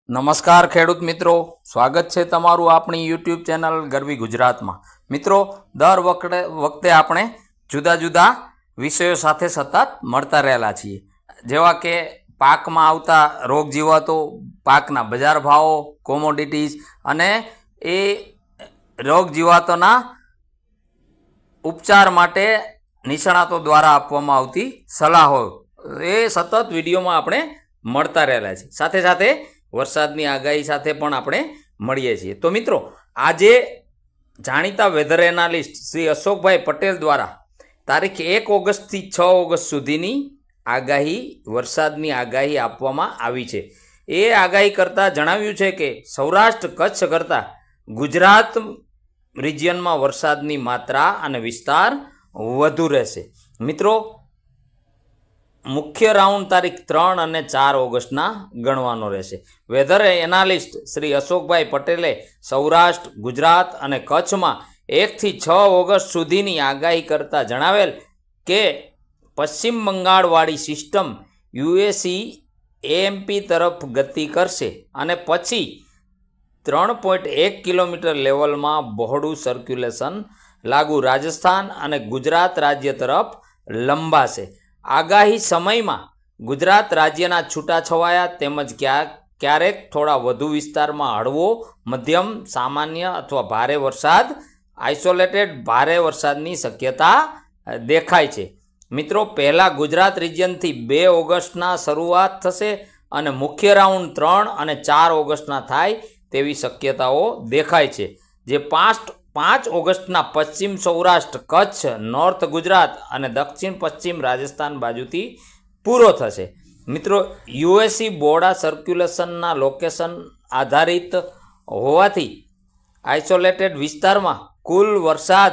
નમસ્કાર ખેડૂત મિત્રો, સ્વાગત છે તમારું આપણી યુટ્યુબ ચેનલ ગરવી ગુજરાતમાં। મિત્રો, દર વખતે આપણે જુદા જુદા વિષયો સાથે સતત મળતા રહેલા છીએ, જેવા કે પાકમાં આવતા રોગ જીવાતો, પાકના બજાર ભાવો, કોમોડિટીઝ અને એ રોગ જીવાતોના ઉપચાર માટે નિષ્ણાતો દ્વારા આપવામાં આવતી સલાહો એ સતત વિડીયોમાં આપણે મળતા રહેલા છીએ। સાથે સાથે વરસાદની આગાહી સાથે પણ આપણે મળીએ છીએ। તો મિત્રો, આજે જાણીતા વેધર એનાલિસ્ટ શ્રી અશોકભાઈ પટેલ દ્વારા તારીખ 1 ઓગસ્ટથી 6 ઓગસ્ટ સુધીની આગાહી, વરસાદની આગાહી આપવામાં આવી છે। એ આગાહી કરતાં જણાવ્યું છે કે સૌરાષ્ટ્ર કચ્છ કરતાં ગુજરાત રિજિયનમાં વરસાદની માત્રા અને વિસ્તાર વધુ રહેશે। મિત્રો, મુખ્ય રાઉન્ડ તારીખ 3 અને 4 ઓગસ્ટના ગણવાનો રહેશે। વેધર એનાલિસ્ટ શ્રી અશોકભાઈ પટેલે સૌરાષ્ટ્ર, ગુજરાત અને કચ્છમાં 1 થી 6 ઓગસ્ટ સુધીની આગાહી કરતા જણાવેલ કે પશ્ચિમ બંગાળવાળી સિસ્ટમ યુએસી-એએમપી તરફ ગતિ કરશે અને પછી 3.1 કિલોમીટર લેવલમાં બહોળું સર્ક્યુલેશન લાગુ રાજસ્થાન અને ગુજરાત રાજ્ય તરફ લંબાશે। આગાહી સમયમાં ગુજરાત રાજ્યના છૂટાછવાયા તેમજ ક્યારેક થોડા વધુ વિસ્તારમાં હળવો, મધ્યમ, સામાન્ય અથવા ભારે વરસાદ, આઇસોલેટેડ ભારે વરસાદની શક્યતા દેખાય છે। મિત્રો, પહેલાં ગુજરાત રિજિયનથી 2 ઓગસ્ટના શરૂઆત થશે અને મુખ્ય રાઉન્ડ 3 અને 4 ઓગસ્ટના થાય તેવી શક્યતાઓ દેખાય છે, જે 5 ઓગસ્ટના પશ્ચિમ સૌરાષ્ટ્ર, કચ્છ, નોર્થ ગુજરાત અને દક્ષિણ પશ્ચિમ રાજસ્થાન બાજુથી પૂરો થશે। મિત્રો, યુએસી બોર્ડા સર્ક્યુલેશનના લોકેશન આધારિત હોવાથી આઇસોલેટેડ વિસ્તારમાં કુલ વરસાદ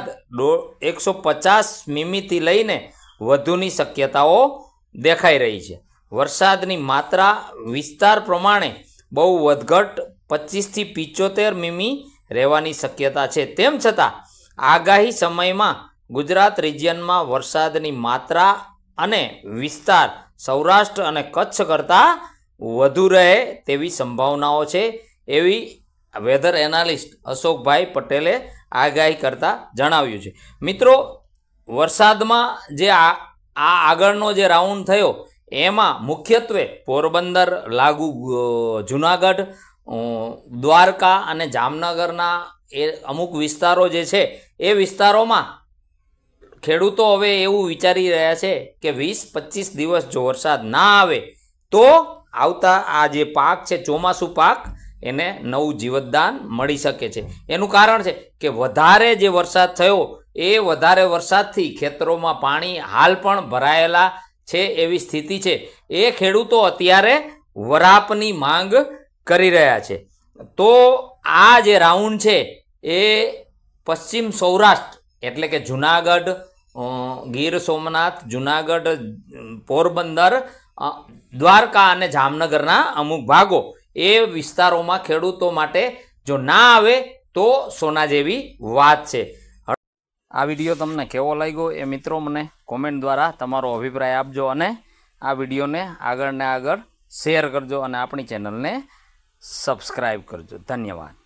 150 મીમીથી લઈને વધુની શક્યતાઓ દેખાઈ રહી છે। વરસાદની માત્રા વિસ્તાર પ્રમાણે બહુ વધઘટ 25 થી 75 મીમી રહેવાની શક્યતા છે। તેમ છતાં આગાહી સમયમાં ગુજરાત રિજિયનમાં વરસાદની માત્રા અને વિસ્તાર સૌરાષ્ટ્ર અને કચ્છ કરતાં વધુ રહે તેવી સંભાવનાઓ છે, એવી વેધર એનાલિસ્ટ અશોકભાઈ પટેલે આગાહી કરતાં જણાવ્યું છે। મિત્રો, વરસાદમાં જે આગળનો જે રાઉન્ડ થયો એમાં મુખ્યત્વે પોરબંદર લાગુ જુનાગઢ, દ્વારકા અને જામનગરના એ અમુક વિસ્તારો જે છે એ વિસ્તારોમાં ખેડૂતો હવે એવું વિચારી રહ્યા છે કે 20-25 દિવસ જો વરસાદ ના આવે તો આવતા આ જે પાક છે, ચોમાસું પાક, એને નવું જીવતદાન મળી શકે છે। એનું કારણ છે કે વધારે જે વરસાદ થયો એ વધારે વરસાદથી ખેતરોમાં પાણી હાલ પણ ભરાયેલા છે એવી સ્થિતિ છે। એ ખેડૂતો અત્યારે વરાપની માંગ કરી રહ્યા છે। તો આ જે રાઉન્ડ છે એ પશ્ચિમ સૌરાષ્ટ્ર એટલે કે જુનાગઢ, ગીર સોમનાથ, જુનાગઢ, પોરબંદર, દ્વારકા અને જામનગરના અમુક ભાગો, એ વિસ્તારોમાં ખેડૂતો માટે જો ના આવે તો સોના જેવી વાત છે। આ વિડીયો તમને કેવો લાગ્યો એ મિત્રો મને કોમેન્ટ દ્વારા તમારો અભિપ્રાય આપજો અને આ વિડીયોને આગળ ને આગળ શેર કરજો અને આપણી ચેનલને સબસ્ક્રાઈબ કરજો। ધન્યવાદ।